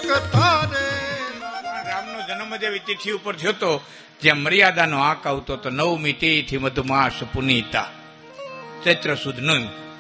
રામનો જન્મ જેવી તિથિ ઉપર થયો તો જ્યાં મર્યાદાનો આંક આવતો તો 9મી તિથિ મધુમાસ પુનીતા ચૈત્ર સુદ 9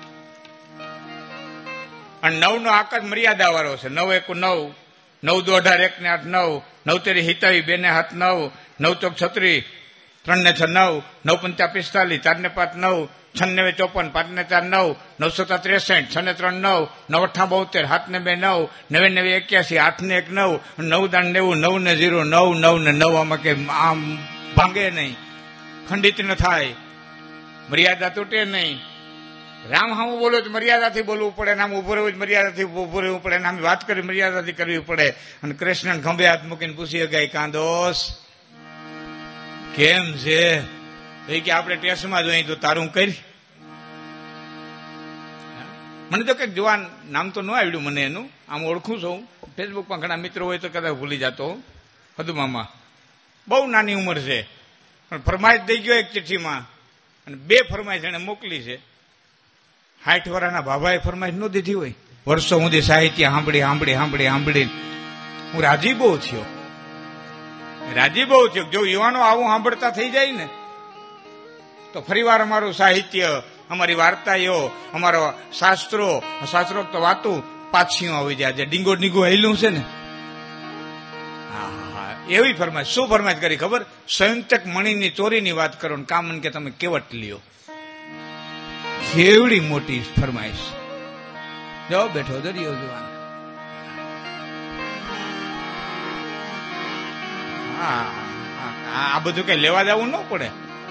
અને 9 નો આંક જ મર્યાદા વાળો છે. 9 1 9, 9 2 18, 1 ને 8 9, 9 તેરી હિતાવી, 2 ને 7 9, 9 ચોક 36, 3 ને 6 9, 9 પંચા 45, 4 ને 5 9, 6 ને 54, 5 ને 4 9, 9 7 63, 6 ને 3 9, 9 8 72, 7 ને 2 9, 9 ને 81, 8 ને 1 9, 9 દાન 90, 9 ને 0 9, 9 ને 9. આમાં કે આમ ભાંગે નહીં, ખંડિત ન થાય, મર્યાદા તૂટે નહીં. રામ હામું બોલો તો મર્યાદાથી બોલવું પડે, આમ ઉભો રહેવું જ મર્યાદાથી ઉભો રહેવું પડે, આમ વાત કરી મર્યાદાથી કરવી પડે. અને કૃષ્ણ ખંભે હાથ મૂકીને પૂછી ગઈ, કાંદોસ કેમ છે? કે આપણે ટેસ્ટમાં જોઈએ તો તારું કરી. મને તો કઈક જવાન નામ તો ન આવડ્યું મને એનું, આમ ઓળખું છું. ફેસબુકમાં ઘણા મિત્રો હોય તો કદાચ ભૂલી જતો. હદુમામાં બહુ નાની ઉંમર છે, પણ ફરમાઈશ દઈ ગયો એક ચિઠ્ઠીમાં, અને 2 ફરમાઈશ એને મોકલી છે. 60 વર્ષના બાબાએ ફરમાઈશ ન દીધી હોય. વર્ષો સુધી સાહિત્ય સાંભળી હું રાજી બહુ થયો. જો યુવાનો આવું સાંભળતા થઈ જાય ને તો ફરીવાર અમારું સાહિત્ય, અમારી વાર્તાઓ, અમારો શાસ્ત્રોક્ત વાતો પાછીઓ આવી જાય. જે ડીંગો હેલું છે ને, એવી ફરમાઈશ. શું ફરમાઈશ કરી ખબર? સંયુક્તક મણીની ચોરીની વાત કરો ને કામન કે તમે કેવટ લ્યો. કેવડી મોટી ફરમાઈશ. જો બેઠો દરિયો જુવાન. આ બધું કઈ લેવા જવું ન પડે.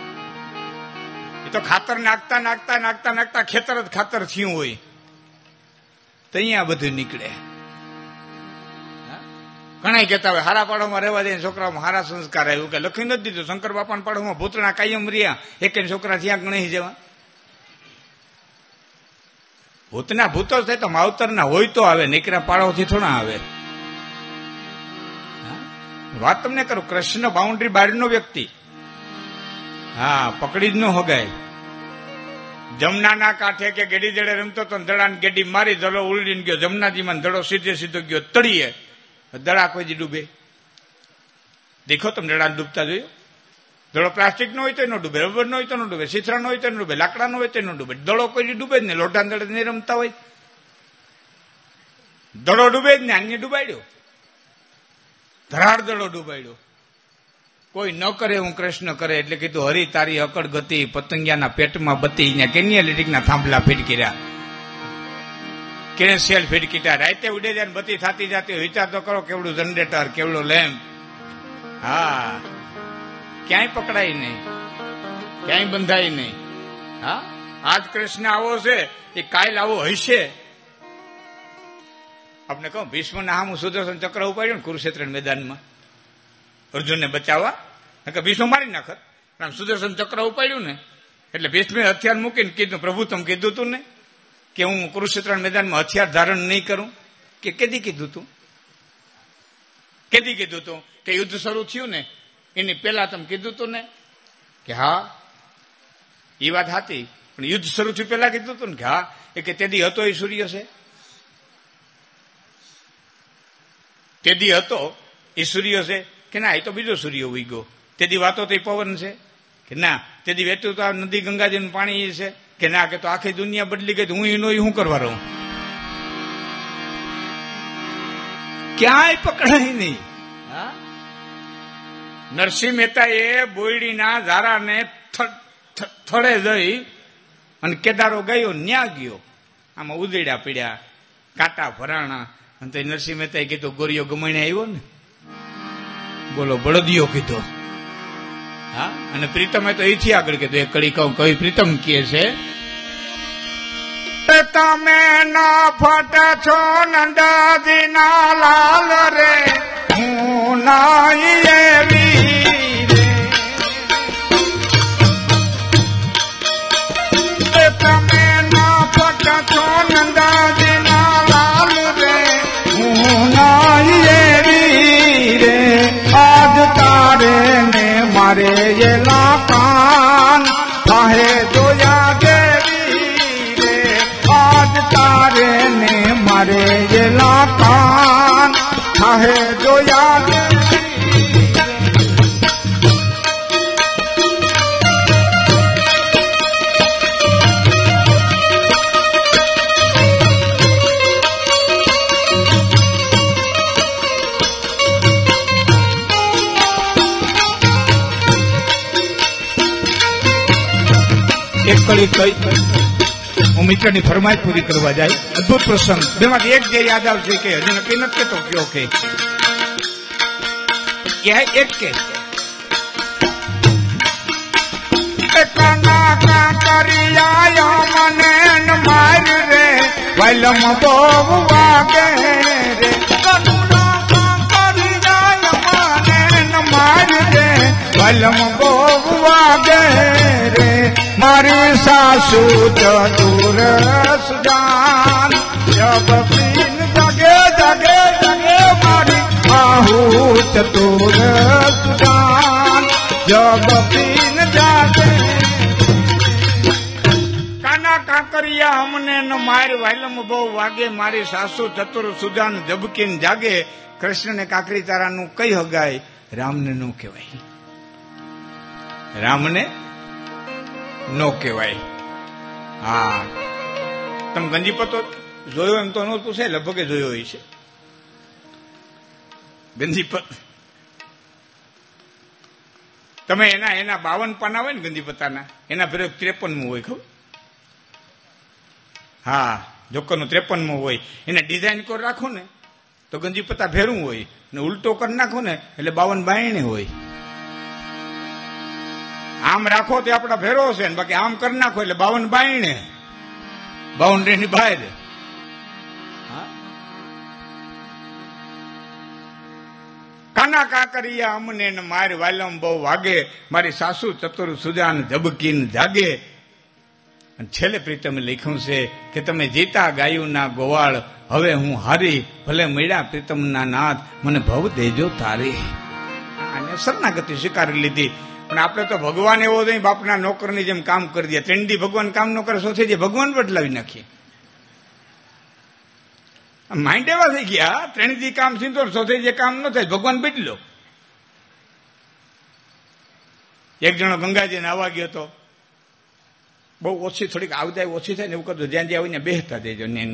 એ તો ખાતર નાખતા ખેતર જ ખાતર થયું હોય તો અહીંયા બધું નીકળે. ઘણા કહેતા હોય હારા પાડોમાં રહેવા દે, છોકરાઓમાં હારા સંસ્કાર આવ્યું. કે લખી નથી દીધું શંકર બાપાના પાડોમાં ભૂતણા કાયમ રહ્યા, એક છોકરા ત્યાં ગણી જવા. ભૂતના ભૂતો થાય તો માવતરના હોય તો આવે, નીકળ્યા પાડોથી થોડા આવે. વાત તમને કરું, કૃષ્ણ બાઉન્ડ્રી બહારનો વ્યક્તિ, પકડી જ ન હોગાય. જમનાના કાંઠે કે ગેડી જડે રમતો તો દડાને ગેડી મારી, દડો ઉલડીને ગયો જમનાજીમાં, દડો સીધો ગયો તળીએ. દડા કોઈ જી ડૂબે? દેખો તમે દડાને ડૂબતા જોયો? દડો પ્લાસ્ટિક નો હોય તો ન ડૂબે, રબર નો હોય તો ન ડૂબે, સીથરા નો હોય તો ન ડૂબે, લાકડા નો હોય તો ન ડૂબે. દડો કોઈ ડૂબે જ ને. લોઢા દડે નહીં રમતા હોય, દડો ડૂબે જ ને. અન્ય ડૂબાડ્યો, ધરાડ દડો ડૂબાડ્યો. કોઈ ન કરે હું કૃષ્ણ કરે. એટલે કીધું હરી તારી અકડ ગતિ, પતંગિયાના પેટમાં બતી, કેનિયા લીટીકના થાંભલા ફીટકીર્યા, કેને સેલ ફીટકીટા. રાતે ઉડે જાય બતી થતી જતી. વિચાર તો કરો, કેવડું જનરેટર, કેવડો લેમ્પ. ક્યાંય પકડાય નહીં, ક્યાંય બંધાય નહીં. આજ કૃષ્ણ આવો છે, એ કાલ આવો હશે. આપણે કહું, ભીષ્મના હામું સુદર્શન ચક્ર ઉપાડ્યું ને કુરુક્ષેત્ર મેદાનમાં અર્જુનને બચાવવા. ભીષ્મ મારી નાખત, આમ સુદર્શન ચક્ર ઉપાડ્યું ને એટલે ભીષ્મે હથિયાર મૂકીને કીધું, પ્રભુ તમે કીધું તું ને કે હું કુરુક્ષેત્ર મેદાનમાં હથિયાર ધારણ નહીં કરું? કે કેદી કીધું તું? કે યુદ્ધ શરૂ થયું ને એની પેલા તમે કીધું તું ને? કે હા, એ વાત હતી, પણ યુદ્ધ શરૂ થયું પેલા કીધું તું ને? કે હા. એ કે તેદી હતો એ સૂર્ય છે? તેદી હતો એ સૂર્ય છે? કે ના, એ તો બીજો સૂર્ય ઉઈ ગયો. તેદી વાતો તો એ પવન છે? કે ના. તેદી વેતું તો આ નદી ગંગાજીનું પાણી છે? કે ના. કે તો આખી દુનિયા બદલી ગઈ, હું એનો શું કરવા રહું? ક્યાંય પકડાય નહીં. નરસિંહ મહેતા એ બોયડીના ઝારાને થડે જઈ અને કેદારો ગયો, ન્યા ગયો. આમાં ઉદડ્યા પીડ્યા, કાંટા ભરાણા. અને તો નરસિંહ મહેતાએ કીધું, ગોરીઓ ગમણે આવ્યો ને, બોલો બળદિયો કીધો. અને પ્રીતમે તો એથી આગળ કીધું. એક કડી કહું, કવિ પ્રીતમ કહે છે, તમે ના ફટ છો નંદાજીના લાલ રે, હું નાઈ એવી રે. તમે ના ફટ છો નંદાજીના લાલ રે, હું નાઈ એવી રે. આજ તારે ને મારે એલા કાન થાહે જોયા ગેવી રે. આજ તારે ને મારે એલા કાન કડી કઈ હું મિત્રની ફરમાઈશ પૂરી કરવા જાય. અદભુત પ્રસંગ બેમાંથી એક જે યાદ આવશે કે હજી નક્કી નથી કેતો કયો કે એક કે કાના કાકરિયા મને માર રે વલમ બહુ વાગે રે કાના કાકરિયા મને માર રે વલમ બહુ વાગે રે મારી સાસુ ચતુર સુજાન જબ પીન જગે જગે જગે મારી આહુ ચતુર સુજાન જબ પીન જાગે કાના કાકરિયા અમને ન માર વાયલમ બહુ વાગે મારી સાસુ ચતુર સુજાન જબકીન જાગે. કૃષ્ણને કાકરી તારાનું કઈ હગાય રામને નો કહેવાય, રામને નો કહેવાય. હા તમે ગંજીપતો જોયો એમ તો નો પૂછે, લગભગ જોયો હોય છે ગંજીપત. તમે એના 52 પાના હોય ને ગંજીપતાના, એના ફેર 53મું હોય ખબર. હા જોકરનું 53મું હોય. એને ડિઝાઇન કરી રાખો ને તો ગંજીપતા ભેરું હોય, ને ઉલટો કરી નાખો ને એટલે 52 બાયણે હોય. આમ રાખો તો આપડા ભેરો છે ને બાકી આમ કરી નાખો એટલે 52 બાયણે, બાઉન્ડ્રીની બહાર. કાના કાકરિયા અમને ન માર વાલમ બહુ વાગે મારી સાસુ ચતુર સુજાન જબકીન જાગે. અને છેલ્લે પ્રીતમે લખ્યું છે કે તમે જીતા ગાયું ના ગોવાળ હવે હું હારી ભલે મળ્યા પ્રીતમના નાથ મને ભવ દેજો તારી. અને શરણાગતિ સ્વીકારી લીધી. પણ આપણે તો ભગવાન એવો નહીં બાપના નોકરની જેમ કામ કરી દે. 3 દી ભગવાન કામ ન કરે સોથી જે ભગવાન બદલાવી નાખીએ. માઇન્ડ એવા થઈ ગયા 3 દી કામ સીધો સોથી જે કામ ન થાય ભગવાન બદલો. એક જણો ગંગાજી નાવા ગયો હતો, બહુ ઓછી થોડીક આવદાય ઓછી થાય ને એવું કરતો, જ્યાં જ્યાં આવીને બેસતા દેજો ને.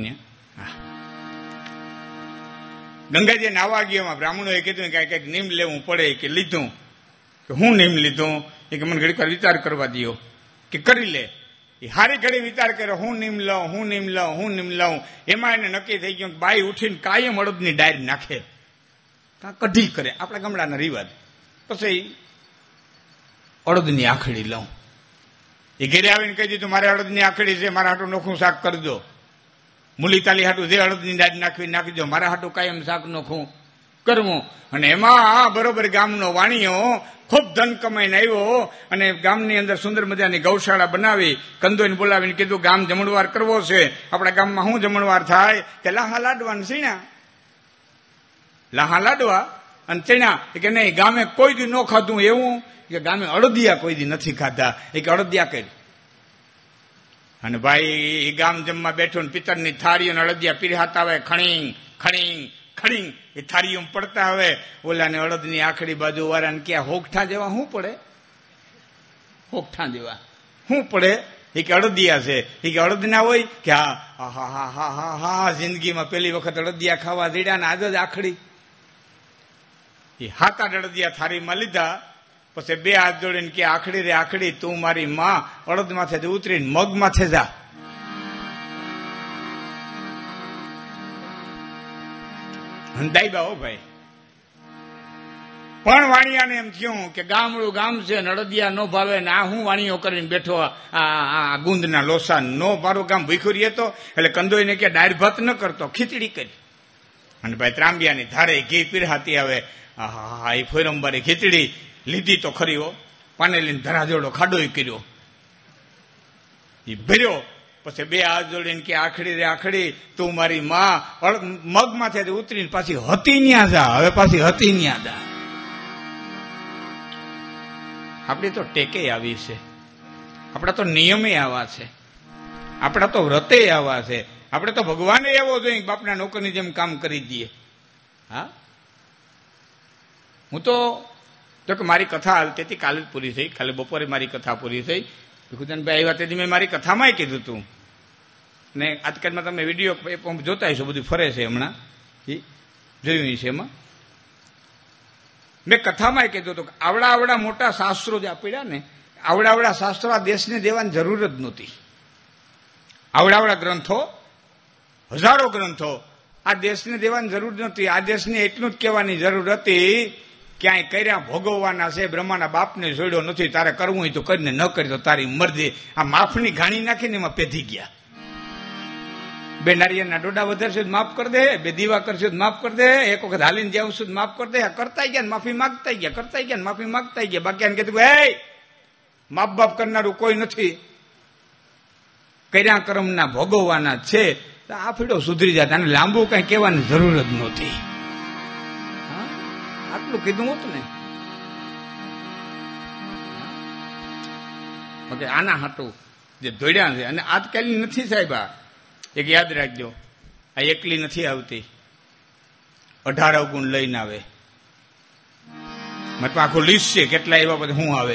ગંગાજી નાવા ગયો, એમાં બ્રાહ્મણોએ કીધું કે કંઈક નીમ લેવું પડે કે લીધું. કે હું નીમ લીધું એ કે મને ઘડીક વાર વિચાર કરવા દો કે કરી લે. એ હારી ઘડી વિચાર કર્યો, હું નીમ લઉં હું નીમ લઉં હું નીમ લઉં. એમાં એને નક્કી થઈ ગયું કે બાઈ ઉઠીને કાયમ અડદની ડાયર નાખે, કઢી કરે, આપણા ગામડાના રિવાજ. પછી અડદની આખડી લઉં. એ ઘેરે આવીને કહી દીધું મારે અડદની આખડી છે, મારા હાટું નોખું શાક કરી દો. મૂલી તાલી હાટું જે અડદની ડાળ નાખી દો, મારા હાટું કાયમ શાક નોખું કરવું. અને એમાં બરોબર ગામનો વાણીઓ ખૂબ ધન કમાઈને આવ્યો અને ગામની અંદર સુંદર મજાની ગૌશાળા બનાવી. કંદોઈને બોલાવીને કીધું ગામ જમણવાર કરવો છે, આપણા ગામમાં શું જમણવાર થાય કે લાહા લાડવા ને ચીણા, લાહા લાડવા અને ચીણા. કે નહીં ગામે કોઈ દી ન ખાધું એવું કે ગામે અડદિયા કોઈ દી નથી ખાધા, એ કે અડદિયા કરી. અને ભાઈ એ ગામ જમવા બેઠો ને પિત્તરની થાળીઓ અડદિયા પીરહાતા હોય, ખણીંગ ખણીંગ ખણીંગ એ થાળીઓ પડતા હવે. ઓલાને અડદની આખડી બાજુ વાળાને ક્યાં હોગઠા જેવા શું પડે, હોગઠા જેવા શું પડે. એ કે અડદિયા છે. એ કે અડદ ના હોય કે હા હા હા હા હા હા જિંદગીમાં પહેલી વખત અડદિયા ખાવા દીધા ને આજ જ આખડી. એ હાથ અડદિયા થાળીમાં લીધા. પછી 2 હાથ જોડીને કે આખડી રે આખડી તું મારી માં અડદ માથે ઉતરીને મગ માથે જા. દાઈબા હો ભાઈ. પણ વાણિયાને એમ થયું કે ગામડું ગામ છે ને અડદિયા નો ભાવે ને આ હું વાણીઓ કરીને બેઠો આ ગુંદના લોસા નો મારું ગામ ભૂખ્યું રહે તો. એટલે કંદોઈને કે દાળ ભાત ન કરતો, ખીચડી કરી. અને ભાઈ ત્રાંબિયાની ધારે ઘી પીરહાતી આવે. હા એ ફોરંબારી ખીચડી લીધી તો ખરી હો, પાનેલીને ધરાજોડો ખાડો કર્યો, એ ભર્યો. પછી 2 હાથ જોડીને કે આખડી રે આખડી તું મારી માં મગ માથે ઉતરીને પાછી હતી ન્યા જા. હવે પાછી હતી ન્યા જા. આપણી તો ટેકે આવી છે, આપણા તો નિયમે આવા છે, આપણા તો વ્રતે આવા છે. આપણે તો ભગવાને એવો જોઈએ બાપના નોકરની જેમ કામ કરી દઈએ. હા હું તો કે મારી કથા હાલતી હતી, કાલે જ પૂરી થઈ, કાલે બપોરે મારી કથા પૂરી થઈ. ભીખુદાનભાઈ આવ્યા તેથી મેં મારી કથામાં કીધું હતું. ને આજકાલમાં તમે વિડીયો જોતા હશો, બધું ફરે છે હમણાં, એ જોયું છે. એમાં મેં કથામાં કીધું હતું કે આવડા મોટા શાસ્ત્રો જે આપડ્યા ને આવડા શાસ્ત્રો આ દેશને દેવાની જરૂર જ નહોતી. આવડા ગ્રંથો, હજારો ગ્રંથો આ દેશને દેવાની જરૂર નથી. આ દેશને એટલું જ કહેવાની જરૂર હતી, ક્યાંય કર્યા ભોગવવાના છે, બ્રહ્માના બાપને જોડ્યો નથી, તારે કરવું હોય તો કરીને, ન કરી તો તારી મરજી. આ માફની ઘાણી નાખીને એમાં પેધી ગયા. બે નારિયેળના ડોડા વધારશું માફ કરી દે, બે દીવા કરશું માફ કરી દે, એક વખત હાલીને જાઉં છું માફ કરી દે. કરતા ગયા માફી માંગતા ગયા, કરતા ગયા માફી માંગતા ગયા. બાકી એને કીધું એ માફ બાપ કરનારું કોઈ નથી, કર્યા કર્મના ભોગવવાના છે. આ ફીડો સુધરી જાય, આને લાંબુ કઈ કહેવાની જરૂર જ નહોતી. આટલું કીધું હોતું ને. આના હાટું જે દોડ્યા છે, અને આજકાલની નથી સાહેબ. એક યાદ રાખજો, આ એકલી નથી આવતી, 18 અવગુણ લઈને આવે. મતલબ આખું લિસ્ટ છે કેટલા એવા બધા શું આવે.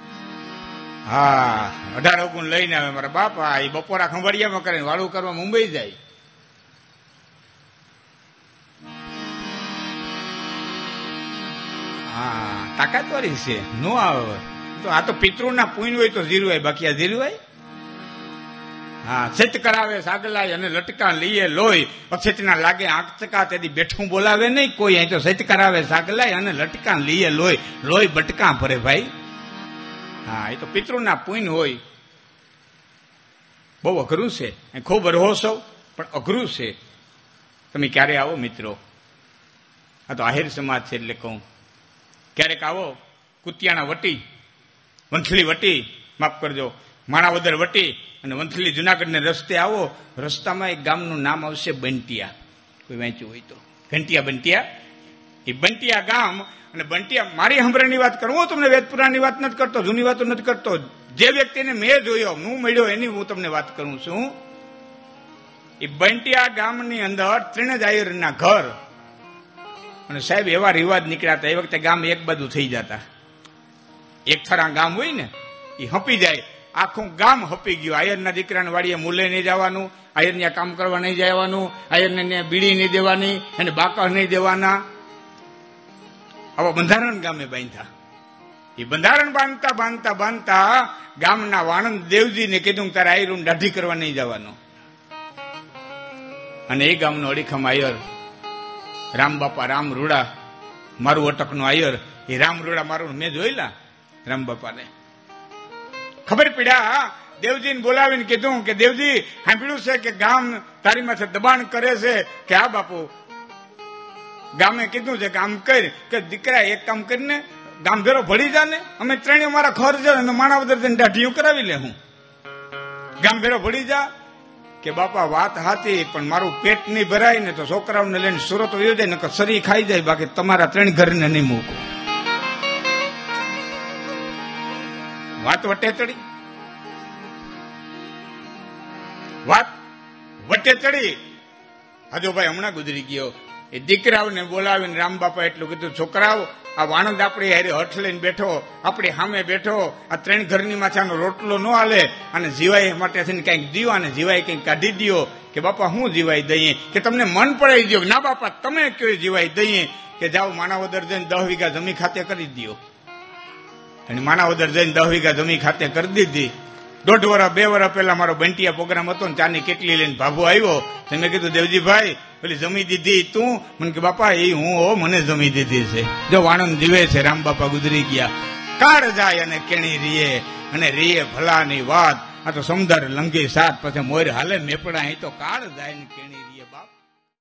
હા, 18 અવગુણ લઈને આવે મારા બાપા. એ બપોરા ખંભાળિયામાં કરે, વાળું કરવા મુંબઈ જાય. હા, તાકાત વાળી છે, નો આવે તો. આ તો પિતૃના પુણ્ય હોય તો જીરવાય, બાકી આ જીરવાય. હા, સત કરાવે સાગલાય અને લટકા લઈએ લોહી, અક્ષેતના લાગે આંકચકા, તેથી બેઠું બોલાવે નહીં કોઈ. અહીં તો સત કરાવે સાગલાય અને લટકા લઈએ લોહી, લોહી બટકા ભરે ભાઈ. હા, એ તો પિતૃના પુણ્ય હોય. બહુ અઘરું છે, ખૂબ રહો છો પણ અઘરું છે. તમે ક્યારે આવો મિત્રો, આ તો આહિર સમાજ છે એટલે કહું, ક્યારેક આવો કુતિયાણા વટી, વંથલી વટી, માફ કરજો, માણાવદર વટી અને વંથલી જુનાગઢને રસ્તે આવો. રસ્તામાં એક ગામનું નામ આવશે બંટિયા. કોઈ વાંચ્યું હોય તો, ઘંટિયા બંટિયા. એ બંટિયા ગામ. અને બંટિયા, મારી હંભરાની વાત કરું, હું તમને વેદપુરાણની વાત નથી કરતો, જૂની વાતો નથી કરતો. જે વ્યક્તિને મેં જોયો, હું મળ્યો, એની હું તમને વાત કરું છું. એ બંટિયા ગામની અંદર ત્રિણજાયરના ઘર. અને સાહેબ એવા રિવાજ નીકળ્યા હતા. એ વખતે ગામ એક બાજુ થઈ જતા. એક થરા ગામ હોય ને, એ હપી જાય, આખું ગામ હપી ગયું. આયરના દીકરાને વાડીએ મૂલે નહીં જવાનું, આયરને કામ કરવા નહીં જવાનું, આયરને બીડી નહીં દેવાની, એને બાકા નહીં દેવાના. આવા બંધારણ ગામે બાંધ્યા. એ બંધારણ બાંધતા ગામના વાણંદ દેવજીને કીધું તારે આયરું દાઢી કરવા નહીં જવાનું. અને એ ગામનો અડીખમ આયર રામ બાપા, રામ રૂડા, મારું અટકનો આયર. એ રામ રૂડા મારું મેં જોયેલા. રામ બાપાને ખબર પડ્યા, દેવજીને બોલાવીને કીધું કે દેવજી, સાંભળ્યું છે કે ગામ તારી માથે દબાણ કરે છે. કે હા બાપુ. ગામે કીધું છે કે આમ કરી કે દીકરા એક કામ કરીને ગામ ભેરો ભળી જા ને, અમે ત્રણેય મારા ખર છે અને માણાવદર જઈને દાઢીઓ કરાવી લે. હું ગામ ભેરો ભળી જા. કે બાપા વાત હાથી, પણ મારું પેટ નહીં ભરાય ને તો છોકરાઓને લઈને સુરત વયો જાય ને શરી ખાઈ જાય, બાકી તમારા 3 ઘરને નહીં મૂકો. વાત વટે ચડી, વાત વટે ચડી. હજુ ભાઈ હમણાં ગુજરી ગયો. એ દીકરાઓને બોલાવીને રામ બાપા એટલું કીધું, છોકરાઓ, આ વાણંદ આપણી હારે હઠ લઈને બેઠો, આપણી સામે બેઠો, આ 3 ઘરની માથાનો રોટલો ન હાલે, અને જીવાય માટે થઈને કંઈક દીવો, અને જીવાય કંઈક કાઢી દો. કે બાપા હું જીવાય દઈએ? કે તમને મન પડાવી દો. ના બાપા તમે કયો જીવાય દઈએ? કે જાઓ માણાવદર જઈને 10 વીઘા જમીન ખાતે કરી દો. અને માણાવદર જઈને 10 વીઘા જમીન ખાતે કરી દીધી. 1.5 વર્ષ 2 વર્ષ પહેલા મારો બંટિયા પ્રોગ્રામ હતો ને, ચાની કેટલી લઈને ભાભો આવ્યો. મેં કીધું દેવજીભાઈ પેલી જમી દીધી તું? મને કે બાપા એ હું હો, મને જમી દીધી છે. જો વાણંદ જીવે છે, રામ બાપા ગુજરી ગયા. કાળ જાય અને કેણી રીએ, અને રીએ ભલાની વાત. આ તો સમદર લંઘી સાત, પછી મોર હાલે મેપડા. અહીં તો કાળ જાય ને કેણી રીએ બાપ.